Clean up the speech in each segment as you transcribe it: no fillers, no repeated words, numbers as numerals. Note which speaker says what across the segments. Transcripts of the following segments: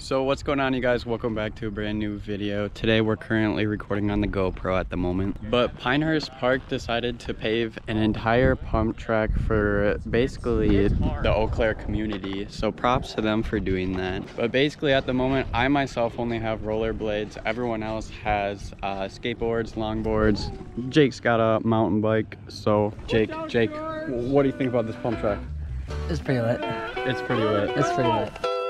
Speaker 1: So what's going on, you guys? Welcome back to a brand new video. Today we're currently recording on the GoPro at the moment, but Pinehurst Park decided to pave an entire pump track for basically the Eau Claire community, so props to them for doing that. But basically at the moment, I myself only have rollerblades. Everyone else has skateboards, longboards. Jake's got a mountain bike. So Jake, what do you think about this pump track?
Speaker 2: It's pretty lit.
Speaker 1: It's pretty lit.
Speaker 2: It's pretty lit.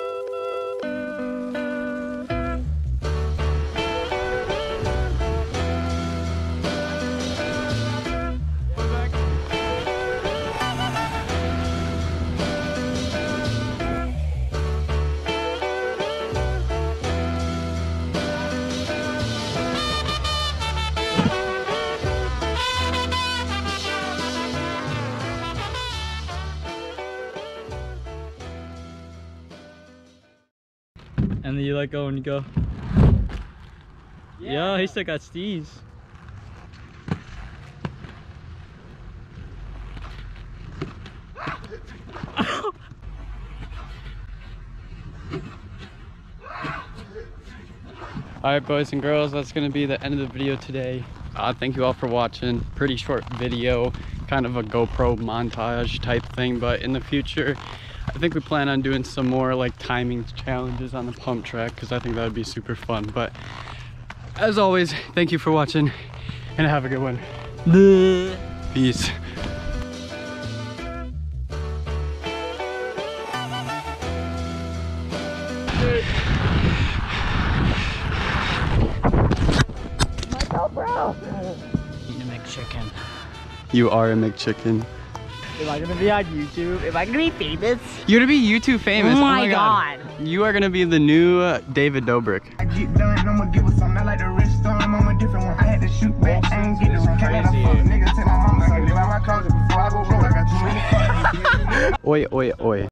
Speaker 3: And then you let go and you go. Yeah, he still got steez.
Speaker 1: Alright boys and girls, that's going to be the end of the video today. Thank you all for watching. Pretty short video, kind of a GoPro montage type thing, but in the future I think we plan on doing some more like timing challenges on the pump track because I think that would be super fun. But as always, thank you for watching and have a good one. Peace.
Speaker 2: Eating a McChicken.
Speaker 1: You are a McChicken.
Speaker 2: Am I gonna be on YouTube? Am I gonna be famous?
Speaker 1: You're gonna be YouTube famous.
Speaker 2: Oh my god.
Speaker 1: You are gonna be the new David Dobrik.
Speaker 4: I get done, I'ma give us something. I like the wrist storm, I'm a different one. I had to shoot back, I ain't get the crazy. Nigga, tell my mama, I live out my closet before I go broke. I got too many cars.
Speaker 1: Oi, oi, oi.